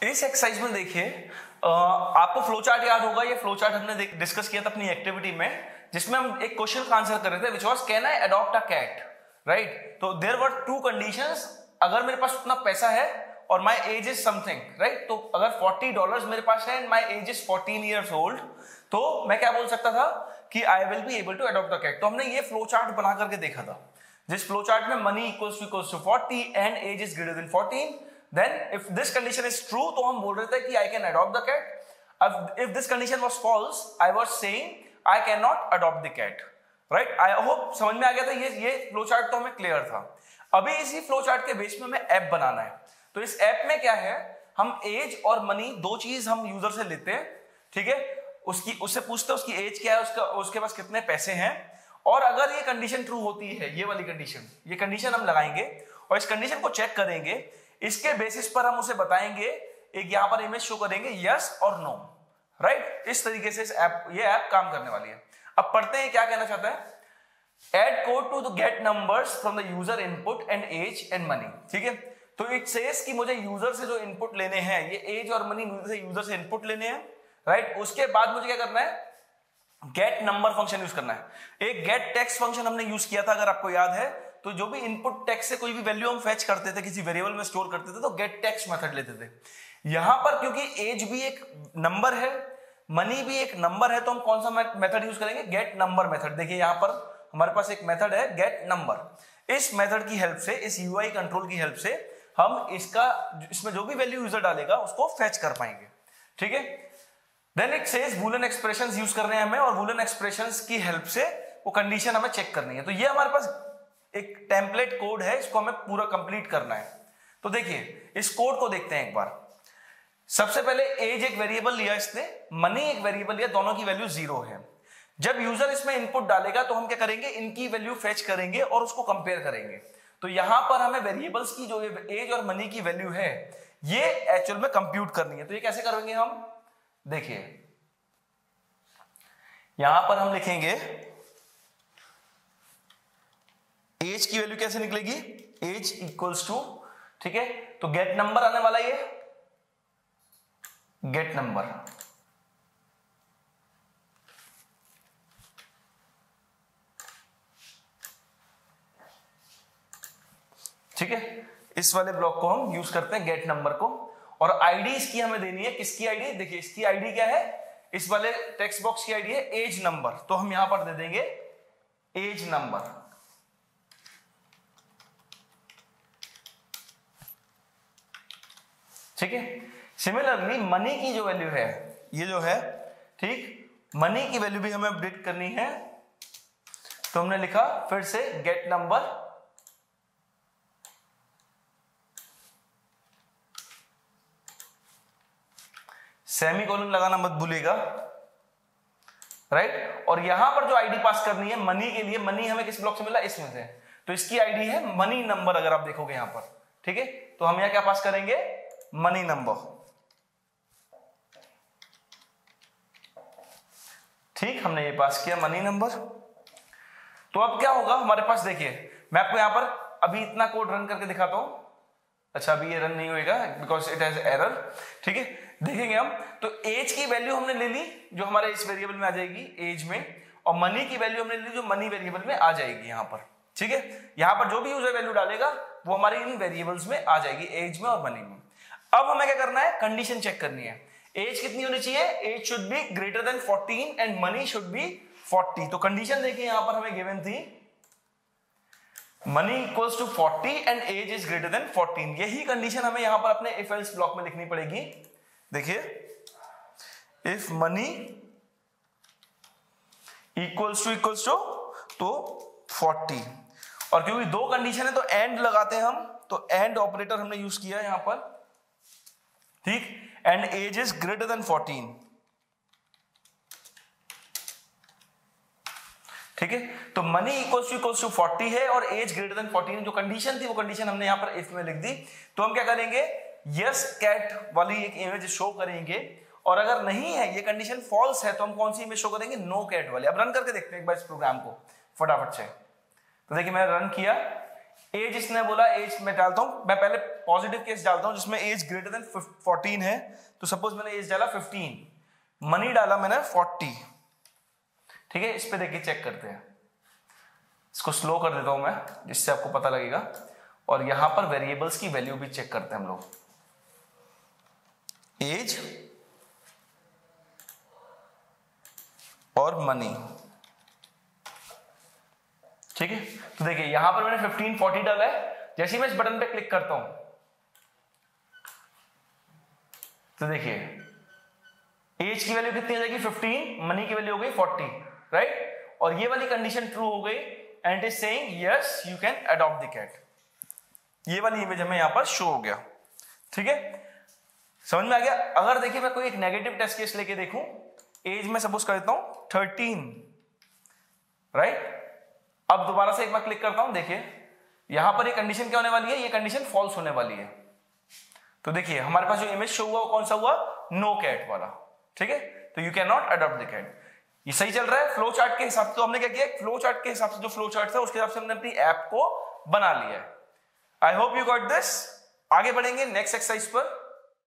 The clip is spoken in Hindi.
इस एक्सरसाइज में देखिए आपको फ्लो चार्ट याद होगा। ये फ्लो चार्ट हमने डिस्कस किया था अपनी एक्टिविटी में, जिसमें हम एक क्वेश्चन का आंसर कर रहे थे, which was can I adopt a cat, right. तो देयर वर टू कंडीशंस। अगर मेरे पास उतना पैसा है और my age is something, right, तो अगर $40 मेरे पास है and my age is 14 years old, तो मैं क्या बोल सकता था कि I will be able to adopt a cat. तो हमने ये फ्लो चार्ट बना करके देखा था, जिस फ्लो चार्ट में money equals to 40 and age is greater than 14। Then if this condition is true, तो हम बोल रहे थे कि I can adopt the cat. If this condition was false, I was saying I cannot adopt the cat. Right? I hope समझ में आ गया था। ये फ्लो चार्ट तो हमें क्लियर था। अभी इसी फ्लो चार्ट के बेस में हमें ऐप बनाना है। तो इस ऐप में क्या है, हम एज और मनी दो चीज हम यूजर से लेते हैं, ठीक है। उससे पूछते हैं उसकी एज क्या है, उसके पास कितने पैसे हैं, और अगर ये कंडीशन ट्रू होती है, ये वाली कंडीशन, ये कंडीशन हम लगाएंगे और इस कंडीशन को चेक करेंगे। इसके बेसिस पर हम उसे बताएंगे, एक यहां पर इमेज शो करेंगे यस और नो, राइट। इस तरीके से ये ऐप काम करने वाली है। अब पढ़ते हैं क्या कहना चाहता है। Add code to get numbers from the user input and age and money, ठीक है। तो इट सेज कि मुझे यूजर से जो इनपुट लेने हैं, ये एज और मनी यूजर से इनपुट लेने हैं, राइट। उसके बाद मुझे क्या करना है, गेट नंबर फंक्शन यूज करना है। एक गेट टेक्स्ट फंक्शन हमने यूज किया था, अगर आपको याद है। तो जो भी इनपुट टेक्स्ट से कोई भी वैल्यू हम फेच करते थे, किसी वेरिएबल में स्टोर करते थे, तो गेट टेक्स्ट मेथड लेते थे। यहां पर क्योंकि एज भी एक नंबर है, मनी भी एक नंबर है, तो हम कौन सा मेथड यूज करेंगे, गेट नंबर मेथड। देखिए यहां पर हमारे पास एक मेथड है गेट नंबर। इस मेथड की हेल्प से, इस यूआई कंट्रोल की हेल्प से हम इसमें जो भी वैल्यू यूजर डालेगा उसको फेच कर पाएंगे, ठीक है। Then it says Boolean expressions use करने हैं हमें, और बूलियन एक्सप्रेशंस की हेल्प से वो कंडीशन हमें चेक करनी है। तो ये हमारे पास एक टेम्पलेट कोड है, इसको हमें पूरा कंप्लीट करना है। तो देखिए इस कोड को देखते हैं एक बार। सबसे पहले एज एक वेरिएबल लिया इसने, मनी एक वेरिएबल लिया, दोनों की वैल्यू 0 है। जब यूजर इसमें इनपुट डालेगा तो हम क्या करेंगे, इनकी वैल्यू फेच करेंगे और उसको कंपेयर करेंगे। तो यहां पर हमें वेरिएबल्स की जो एज और मनी की वैल्यू है, ये एक्चुअल में कंप्यूट करनी है। तो ये कैसे करेंगे हम, देखिए यहां पर हम लिखेंगे एज की वैल्यू कैसे निकलेगी, एज इक्वल्स टू, ठीक है। तो गेट नंबर आने वाला, ये गेट नंबर, ठीक है। इस वाले ब्लॉक को हम यूज करते हैं गेट नंबर को, और आईडी इसकी हमें देनी है। किसकी आईडी, देखिए इसकी आईडी क्या है, इस वाले टेक्स्ट बॉक्स की आईडी है एज नंबर। तो हम यहां पर दे देंगे एज नंबर, ठीक है। सिमिलरली मनी की जो वैल्यू है, ये जो है, ठीक, मनी की वैल्यू भी हमें अपडेट करनी है। तो हमने लिखा फिर से गेट नंबर, सेमीकोलन लगाना मत भूलिएगा, राइट। और यहां पर जो आईडी पास करनी है मनी के लिए, मनी हमें किस ब्लॉक से मिला, इसमें से, तो इसकी आईडी है मनी नंबर। अगर आप देखोगे यहां पर, ठीक है, तो हम यहां क्या पास करेंगे, मनी नंबर, ठीक, हमने ये पास किया मनी नंबर। तो अब क्या होगा हमारे पास, देखिए मैं आपको यहां पर अभी इतना कोड रन करके दिखाता हूं। अच्छा अभी ये रन नहीं होएगा बिकॉज इट हैज एरर, ठीक है। देखेंगे हम, तो एज की वैल्यू हमने ले ली जो हमारे इस वेरिएबल में आ जाएगी एज में, और मनी की वैल्यू हमने ले ली जो मनी वेरिएबल में आ जाएगी यहां पर, ठीक है। यहां पर जो भी यूजर वैल्यू डालेगा वो हमारे इन वेरिएबल्स में आ जाएगी, एज में और मनी में। अब हमें क्या करना है, कंडीशन चेक करनी है। एज कितनी होनी चाहिए, age should be greater than 14 and money should be 40। तो कंडीशन देखिए यहां पर हमें गिवन थी money equals to 40 and age is greater than 14। यही कंडीशन हमें यहां पर अपने इफ एल्स ब्लॉक में लिखनी पड़ेगी। देखिए इफ मनी इक्वल्स टू तो 40, और क्योंकि दो कंडीशन है तो एंड लगाते हैं हम, तो एंड ऑपरेटर हमने यूज किया यहां पर, ठीक, and age is greater than 14, ठीक है। तो मनी इक्वल्स टू 40 है और एज ग्रेटर देन 14, जो कंडीशन थी वो कंडीशन हमने यहां पर इफ में लिख दी। तो हम क्या करेंगे, यस कैट वाली एक इमेज शो करेंगे, और अगर नहीं है ये कंडीशन फॉल्स है तो हम कौन सी इमेज शो करेंगे, नो कैट वाली। अब रन करके देखते हैं एक बार इस प्रोग्राम को फटाफट से। तो देखिए मैंने रन किया, एज इसने बोला, एज मैं डालता हूं, मैं पहले पॉजिटिव केस डालता हूं जिसमें एज ग्रेटर देन 14 है। तो सपोज मैंने एज डाला 15, मनी डाला मैंने 40, ठीक है। इस पे देखिए चेक करते हैं, इसको स्लो कर देता हूं मैं जिससे आपको पता लगेगा। और यहां पर वेरिएबल्स की वैल्यू भी चेक करते हैं हम लोग, एज और मनी, ठीक है। तो देखिए यहां पर मैंने 15 40 डाला है, जैसे ही मैं इस बटन पे क्लिक करता हूं तो देखिए एज की वैल्यू कितनी आ जाएगी 15, मनी की वैल्यू हो गई 40, राइट। और ये वाली कंडीशन ट्रू हो गई and it is saying yes you can adopt the cat. ये वाली इमेज हमें यहां पर शो हो गया, ठीक है। समझ में आ गया। अगर देखिए मैं कोई एक नेगेटिव टेस्ट केस लेके देखूं, एज में सपोज कर देता हूं 13, राइट। अब दोबारा से एक बार क्लिक करता हूं, देखिए यहां पर ये कंडीशन क्या होने वाली है, ये कंडीशन फॉल्स होने वाली है। तो देखिए हमारे पास जो इमेज शो हुआ वो कौन सा हुआ, नो कैट वाला, ठीक है। तो you can not adopt the cat. ये सही चल रहा है फ्लो चार्ट के हिसाब से। तो हमने क्या किया, फ्लो चार्ट के हिसाब से जो फ्लो चार्ट था उसके हिसाब से हमने अपनी ऐप को बना लिया है। I hope you got this. आगे बढ़ेंगे नेक्स्ट एक्सरसाइज पर।